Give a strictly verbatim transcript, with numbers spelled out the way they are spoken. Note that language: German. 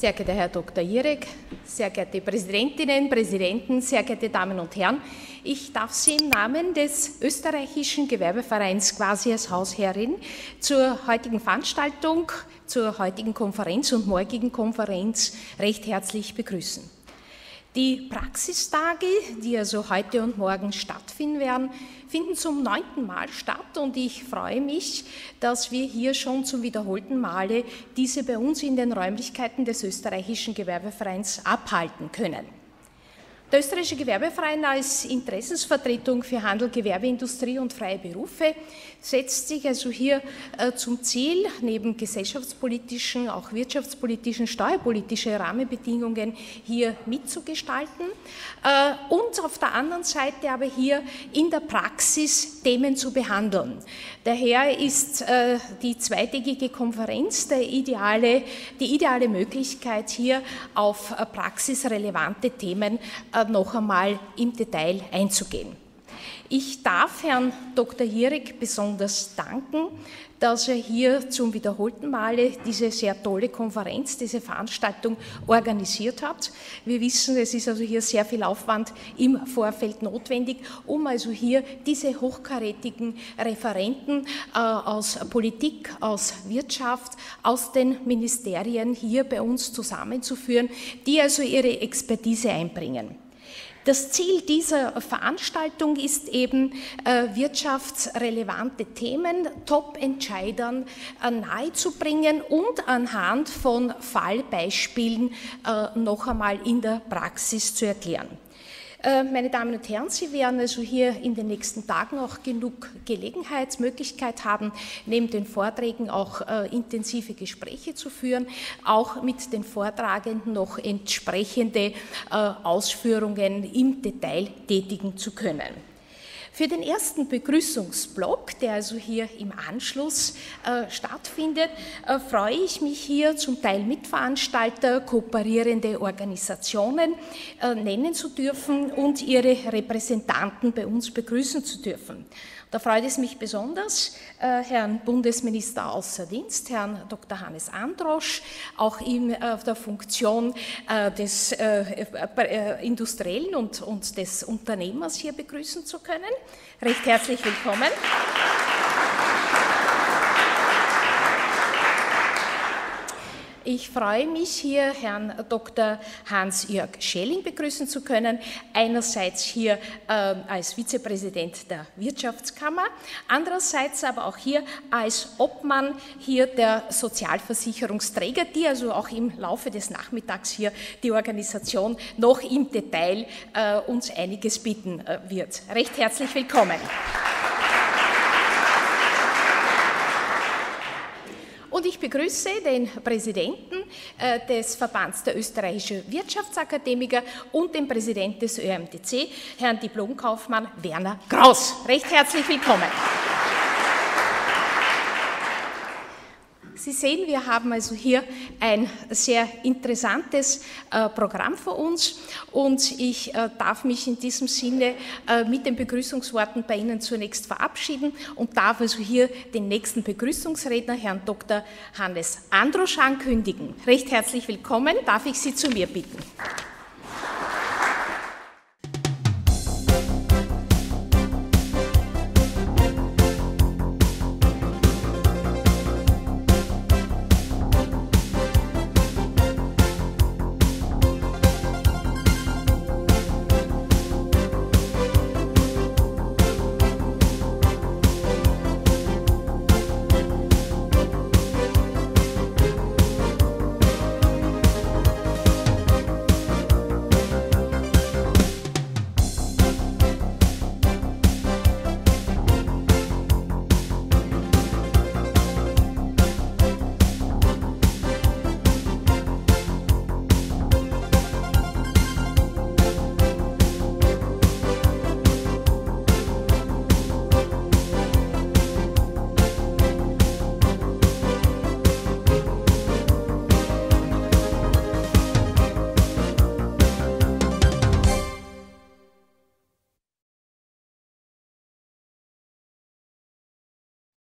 Sehr geehrter Herr Doktor Gierek, sehr geehrte Präsidentinnen, Präsidenten, sehr geehrte Damen und Herren, ich darf Sie im Namen des österreichischen Gewerbevereins quasi als Hausherrin zur heutigen Veranstaltung, zur heutigen Konferenz und morgigen Konferenz recht herzlich begrüßen. Die Praxistage, die also heute und morgen stattfinden werden, finden zum neunten Mal statt und ich freue mich, dass wir hier schon zum wiederholten Male diese bei uns in den Räumlichkeiten des österreichischen Gewerbevereins abhalten können. Der österreichische Gewerbeverein als Interessensvertretung für Handel, Gewerbe, Industrie und freie Berufe setzt sich also hier äh, zum Ziel, neben gesellschaftspolitischen, auch wirtschaftspolitischen, steuerpolitischen Rahmenbedingungen hier mitzugestalten äh, und auf der anderen Seite aber hier in der Praxis Themen zu behandeln. Daher ist äh, die zweitägige Konferenz der ideale, die ideale Möglichkeit, hier auf äh, praxisrelevante Themen äh, noch einmal im Detail einzugehen. Ich darf Herrn Doktor Gierek besonders danken, dass er hier zum wiederholten Male diese sehr tolle Konferenz, diese Veranstaltung organisiert hat. Wir wissen, es ist also hier sehr viel Aufwand im Vorfeld notwendig, um also hier diese hochkarätigen Referenten äh, aus Politik, aus Wirtschaft, aus den Ministerien hier bei uns zusammenzuführen, die also ihre Expertise einbringen. Das Ziel dieser Veranstaltung ist eben, äh, wirtschaftsrelevante Themen Top-Entscheidern äh, nahezubringen und anhand von Fallbeispielen äh, noch einmal in der Praxis zu erklären. Meine Damen und Herren, Sie werden also hier in den nächsten Tagen auch genug Gelegenheitsmöglichkeit haben, neben den Vorträgen auch äh, intensive Gespräche zu führen, auch mit den Vortragenden noch entsprechende äh, Ausführungen im Detail tätigen zu können. Für den ersten Begrüßungsblock, der also hier im Anschluss äh, stattfindet, äh, freue ich mich hier zum Teil Mitveranstalter, kooperierende Organisationen äh, nennen zu dürfen und ihre Repräsentanten bei uns begrüßen zu dürfen. Da freut es mich besonders, äh, Herrn Bundesminister außer Dienst, Herrn Doktor Hannes Androsch, auch in äh, der Funktion äh, des äh, äh, Industriellen und, und des Unternehmers hier begrüßen zu können. Recht herzlich willkommen. Ich freue mich, hier Herrn Doktor Hans-Jörg Schelling begrüßen zu können, einerseits hier äh, als Vizepräsident der Wirtschaftskammer, andererseits aber auch hier als Obmann hier der Sozialversicherungsträger, die also auch im Laufe des Nachmittags hier die Organisation noch im Detail äh, uns einiges bieten äh, wird. Recht herzlich willkommen. Und ich begrüße den Präsidenten äh, des Verbands der österreichischen Wirtschaftsakademiker und den Präsidenten des Ö M T C, Herrn Diplomkaufmann Werner Kraus. Recht herzlich willkommen. Sie sehen, wir haben also hier ein sehr interessantes äh, Programm vor uns und ich äh, darf mich in diesem Sinne äh, mit den Begrüßungsworten bei Ihnen zunächst verabschieden und darf also hier den nächsten Begrüßungsredner, Herrn Doktor Hannes Androsch, ankündigen. Recht herzlich willkommen, darf ich Sie zu mir bitten.